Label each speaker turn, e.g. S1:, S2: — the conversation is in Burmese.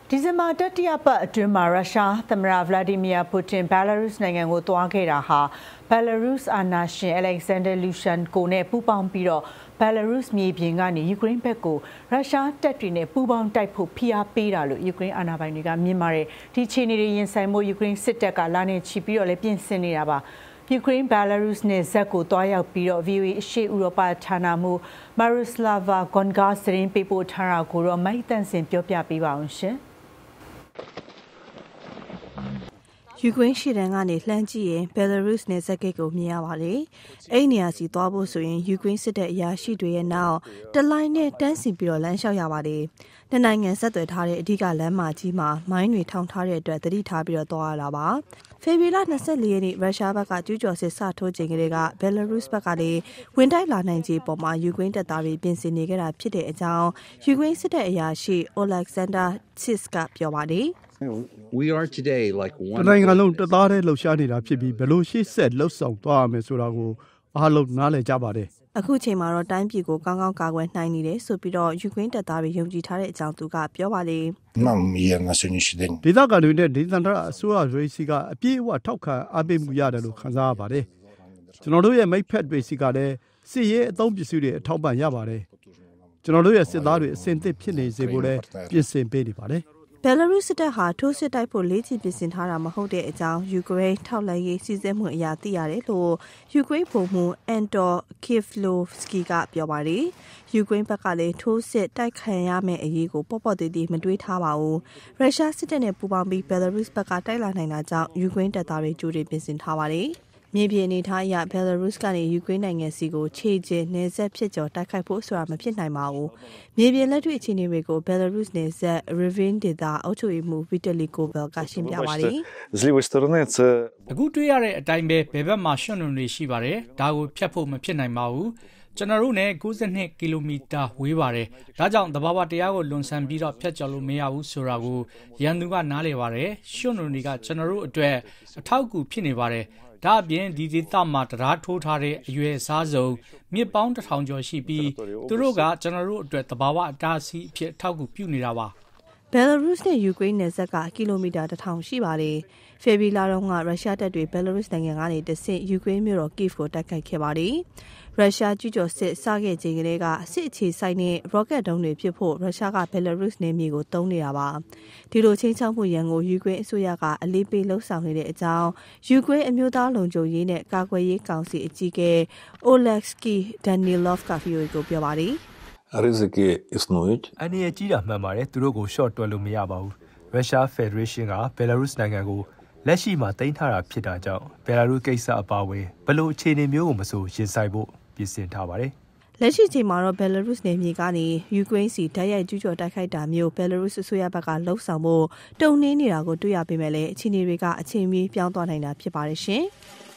S1: ဒီဇင်ဘာတတိယပတ်အတွင်းမှာရုရှားသမ္မတဗလာဒီမီယာပူတင်ဘယ်လာရုစ်နိုင်ငံကိုတွားခဲ့တာဟာဘယ်လာရုစ်အာဏာရှင်အလက်ဇန်ဒါလူရှန်ကိုနဲ့ပူးပေါင်းပြီးတော့ဘယ်လာရုစ်မြေပြင်ကနေယူကရိန်းဘက်ကိုရုရှားတပ်တွေနဲ့ပူးပေါင်းတိုက်ဖို့ဖိအားပေးတာလို့ယူကရိန်းအာဏာပိုင်တွေကမြင်ပါတယ်ဒီခြေအနေတွေရင်ဆိုင်မှုယူကရိန်းစစ်တပ်ကလာနေချီပြီးတော့လည်းပြင်ဆင်နေတာပါယူကရိန်းဘယ်လာရုစ်နဲ့ဇက်ကိုတွားရောက်ပြီးတော့ VOA အရှေ့ဥရောပဌာနမှမာရူစလာဗာဂွန်ဂါစရင်ပေးပို့ထားတာကိုတော့မိုက်တန့်စင်ပြောပြပေးပါအောင်ရှင်
S2: ယူကရိန်းရှေ့တန်းကနေလှမ်းကြည့်ရင်ဘယ်လာရုစ်နယ်စပ်ဂိတ်ကိုမြင်ရပါတယ်။အဲ့နေရာစီသွားဖို့ဆိုရင်ယူကရိန်းစစ်တပ်အရာရှိတွေရဲ့နောက်တလိုင်းနဲ့တန်းစီပြီးတော့လမ်းလျှောက်ရပါတယ်။နှစ်နိုင်ငံဆက်သွယ်ထားတဲ့အဓိကလမ်းမကြီးမှာမိုင်းတွေထောင်ထားတဲ့အတွက်သတိထားပြီးတော့သွားရတာပါ။ဖေဖော်ဝါရီ24ရက်နေ့ရုရှားဘက်ကကျူးကျော်စစ်စထိုးချိန်ကလေးကဘယ်လာရုစ်ဘက်ကလည်းဝင်တိုက်လာနိုင်ခြေပေါ်မှာယူကရိန်းတပ်သားတွေပြင်ဆင်နေကြတာဖြစ်တဲ့အကြောင်းယူကရိန်းစစ်တပ်အရာရှိ Alexander Sitsk ကပြောပါတယ်
S3: We are today like one
S4: နိုင်ငံလုံးတသားတည်းလှုပ်ရှားနေတာဖြစ်ပြီးဘယ်လိုရှေ့ဆက်လှုပ်ဆောင်သွားရမယ်ဆိုတာကိုအားလုံးနားလည်ကြပါတယ်
S2: အခုချိန်မှာတော့တိုင်းပြည်ကိုကောင်းကောင်းကာကွယ်နိုင်နေတယ်ဆိုပြီးတော့ယူကရိန်းတပ်သားတွေယုံကြည်ထားတဲ့အကြောင်းသူကပြောပါတယ်
S4: ဒေသခံတွေနဲ့ဒေသန္တရအစိုးရတွေစီကအပြည့်အဝထောက်ခံအားပေးမှုရတယ်လို့ခံစားရပါတယ်ကျွန်တော်တို့ရဲ့မိတ်ဖက်တွေစီကလည်းစစ်ရေးအသုံးပစ္စည်းတွေအထောက်ပံ့ရပါတယ်ကျွန်တော်တို့ရဲ့စစ်သားတွေအစင်သစ်ဖြစ်နေစေဖို့လည်းပြင်ဆင်ပေးနေပါတယ်
S2: ဘယ်လာရုစ်စစ်တပ်ဟာထိုးစစ်တိုက်ဖို့လေ့ကျင့်ပြင်ဆင်ထားတာမဟုတ်တဲ့အကြောင်းယူကရိန်းထောက်လှမ်းရေးစီစဉ်မှုအရာသိရတယ်လို့ယူကရိန်းဗိုလ်မှူးအန်တော်ကီဖလိုစကီကပြောပါတယ်ယူကရိန်းဘက်ကလည်းထိုးစစ်တိုက်ခံရမယ့်အရေးကိုပေါ့ပေါ့သေးသေးမတွေးထားပါဘူးရုရှားစစ်တပ်နဲ့ပူးပေါင်းပြီးဘယ်လာရုစ်ဘက်ကတိုက်လာနိုင်တာကြောင့်ယူကရိန်းတပ်သားတွေကြိုတင်ပြင်ဆင်ထားပါတယ်မြေပြင်အနေထားအရဘယ်လာရုစ်ကနေယူကရိန်းနိုင်ငံစီကိုခြေကျင်နယ်စပ်ဖြစ်ကျော်တိုက်ခိုက်ဖို့ဆိုတာမဖြစ်နိုင်ပါဘူး။မြေပြင်လက်တွေ့အခြေအနေတွေကိုဘယ်လာရုစ်နယ်စပ် Rivne ဒေသအုပ်ချုပ်ရေးမှူး Vitaly Koval ကရှင်းပြပါတယ်
S5: ။အခုတွေ့ရတဲ့အတိုင်းပဲဘယ်ဘက်မှာရွှံ့နွံတွေရှိပါတယ်။ဒါကိုဖျက်ဖို့မဖြစ်နိုင်ပါဘူး။ကျွန်တော်တို့နဲ့92ကီလိုမီတာဝေးပါတယ်။ဒါကြောင့်တဘာဝတရားကိုလွန်ဆန်ပြီးတော့ဖျက်ကျော်လို့မရဘူးဆိုတာကိုရန်သူကနားလည်ပါတယ်။ရွှံ့နွံတွေကကျွန်တော်တို့အတွက်အထောက်အကူဖြစ်နေပါတယ်။ဒါအပြင်ဒီဒေသမှာတရားထိုးထားတဲ့အရွယ်အစားစုံမြစ်ပေါင်း1000ကျော်ရှိပြီးသူတို့ကကျွန်တော်တို့အတွက်တဘာဝအတားအဆီးအဖြစ်ထောက်ကူပြုနေတာပါ
S2: ဘယ်လာရုစ်နဲ့ယူကရိန်းနယ်စပ်ကကီလိုမီတာ1000ရှိပါတယ်ဖေဖော်ဝါရီလတုန်းကရုရှားတပ်တွေဘယ်လာရုစ်နိုင်ငံကနေတဆင့်ယူကရိန်းမြို့တော်ကိဗ်ကိုတိုက်ခိုက်ခဲ့ပါတယ်ရုရှားကျူးကျော်စစ်စခဲ့ချိန်ကလေးကစစ်အခြေစိုက်နဲ့ရော့ကက်ဒုံးတွေဖြစ်ဖို့ရုရှားကဘယ်လာရုစ်နယ်မြေကိုတုံးနေတာပါဒီလိုချင်းချောင်းမှုရန်ကိုယူကရိန်းအစိုးရကအလေးပေးလှုံ့ဆော်နေတဲ့အကြောင်းယူကရိန်းအမျိုးသားလုံခြုံရေးနဲ့ကာကွယ်ရေးကောင်စီအကြီးအကဲ Oleksiy Danilov က VOA ကိုပြောပါတယ်
S6: Ризики існують. အနေနဲ့ကြီးတာမှန်ပါတယ်သူတို့ကို short တွက်လို့မရပါဘူးရုရှားဖက်ဒရေးရှင်းကဘယ်လာရုစ်နိုင်ငံကိုလက်ရှိမှာတင်ထားတာဖြစ်တာကြောင့်ဘယ်လာရုစ်ကိစ္စအပါအဝင်ဘလို့အခြေအနေမျိုးကိုမဆိုရင်ဆိုင်ဖို့ပြင်ဆင်ထားပါတယ်
S2: လက်ရှိချိန်မှာတော့ဘယ်လာရုစ်နယ်မြေကနေယူကရိန်းစီဓာတ်ရိုက်ကျူးကျော်တိုက်ခိုက်တာမျိုးဘယ်လာရုစ်အစိုးရဘက်ကလှုံ့ဆော်ဖို့တုံ့နှင်းနေတာကိုတွေ့ရပေမဲ့လည်းအခြေအနေတွေကအချိန်မီပြောင်းသွားနိုင်တာဖြစ်ပါတယ်ရှင်